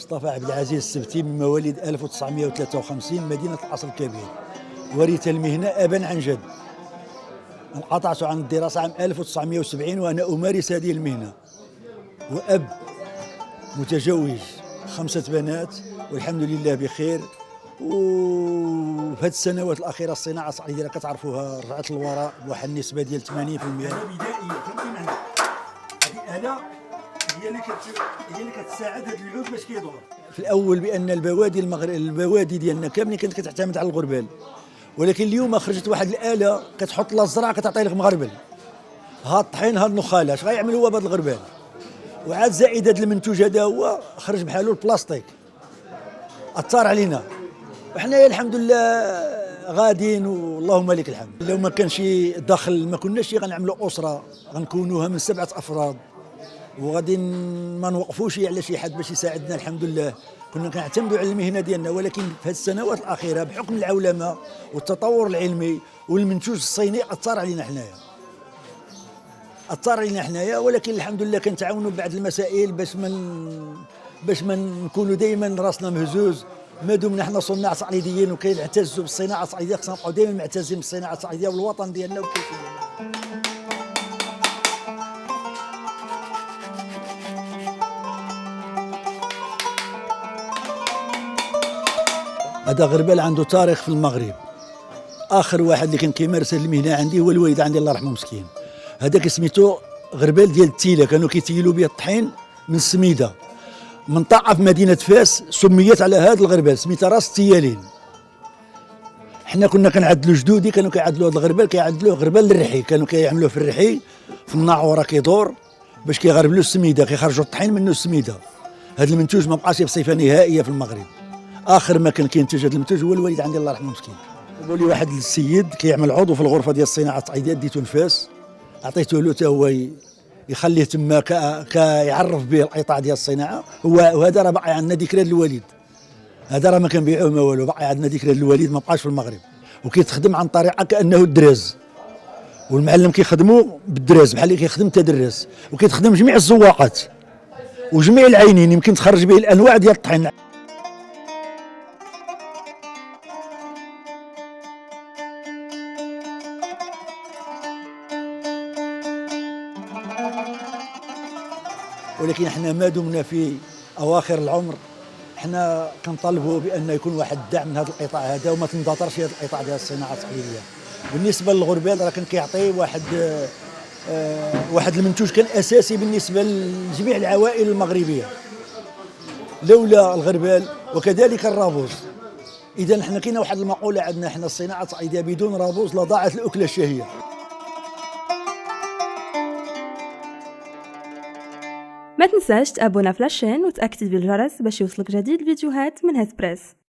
مصطفى عبد العزيز السبتي من مواليد 1953 مدينة القصر الكبير. ورث المهنة أبا عن جد. انقطعت عن الدراسة عام 1970 وأنا أمارس هذه المهنة. وأب متزوج 5 بنات والحمد لله بخير. وفي هذه السنوات الأخيرة الصناعة الصعيدية كتعرفوها رجعت للوراء بواحد النسبة ديال 80%. بدائية فهمتي معنى هذه آلة هي اللي كتساعد هذا العود باش كيدور. في الأول بأن البوادي ديالنا كاملين كانت كتعتمد على الغربال، ولكن اليوم خرجت واحد الآلة كتحط لها الزرع كتعطي لك مغربل. هاد الطحين هاد النخاله اش غيعمل هو بهذا الغربال. وعاد زائد هذا المنتوج هذا هو خرج بحالو البلاستيك اثر علينا، وحنايا الحمد لله غاديين واللهم لك الحمد. لو ما كانش دخل ما كناش غنعملوا اسره غنكونوها من 7 أفراد وغادي ما نوقفوش على شي حد باش يساعدنا. الحمد لله كنا كنعتمدوا على المهنه ديالنا، ولكن في هذه السنوات الاخيره بحكم العولمه والتطور العلمي والمنتوج الصيني اثر علينا حنايا. ولكن الحمد لله كنتعاونوا ببعض المسائل باش ما نكونوا دائما راسنا مهزوز. ما دمنا حنا صناع صعيديين وكنعتزوا بالصناعه الصعيديه خصنا نبقاو دائما معتزين بالصناعه الصعيديه والوطن ديالنا وكل شيء. هذا غربال عنده تاريخ في المغرب. اخر واحد اللي كان كيمارس هذه المهنه عندي هو الوالد عندي الله يرحمه مسكين. هذاك سميتو غربال ديال التيله، كانوا كيتيلوا به الطحين من السميده. منطقه في مدينه فاس سميت على هذا الغربال سميتها راس التيالين. حنا كنا كنعدلوا جدودي كانوا كيعدلوا هذا الغربال كيعدلوه غربال الرحي، كانوا كيعملوه في الرحي في الناعوره كيدور باش كيغربلوا السميده كيخرجوا الطحين منه السميده. هذا المنتوج ما بقاش بصفه نهائيه في المغرب. اخر ما كان كينتج هذا المنتوج هو الوالد عندي الله يرحمه مسكين. قالوا لي واحد السيد كيعمل عضو في الغرفه ديال الصناعه الصعيديه ديتو نفاس، عطيته له حتى هو يخليه تما كيعرف به القطاع ديال الصناعه. وهذا راه باقي عندنا ذكرى الوالد، هذا راه ما كنبيعوه ما والو، باقي عندنا ذكرى الوالد ما بقاش في المغرب. وكيتخدم عن طريقه كانه الدراز، والمعلم كيخدموا بالدراز بحال اللي كيخدم تدرس، وكيتخدم جميع الزواقات وجميع العينين، يمكن تخرج به الانواع ديال الطحين. ولكن احنا ما دمنا في اواخر العمر احنا كنطالبوا بان يكون واحد الدعم من هذا القطاع هذا وما تندثرش هذا القطاع ديال الصناعه الصعيديه. بالنسبه للغربال راه كان كيعطي واحد المنتوج كان اساسي بالنسبه لجميع العوائل المغربيه لولا الغربال، وكذلك الرابوز. اذا احنا كاينه واحد المقوله عندنا احنا الصناعه الصعيديه بدون رابوز لضاعت الاكله الشهيه. ما تنساش تابونا في لاشين وتأكد بالجرس باش يوصلك جديد الفيديوهات من هسبريس.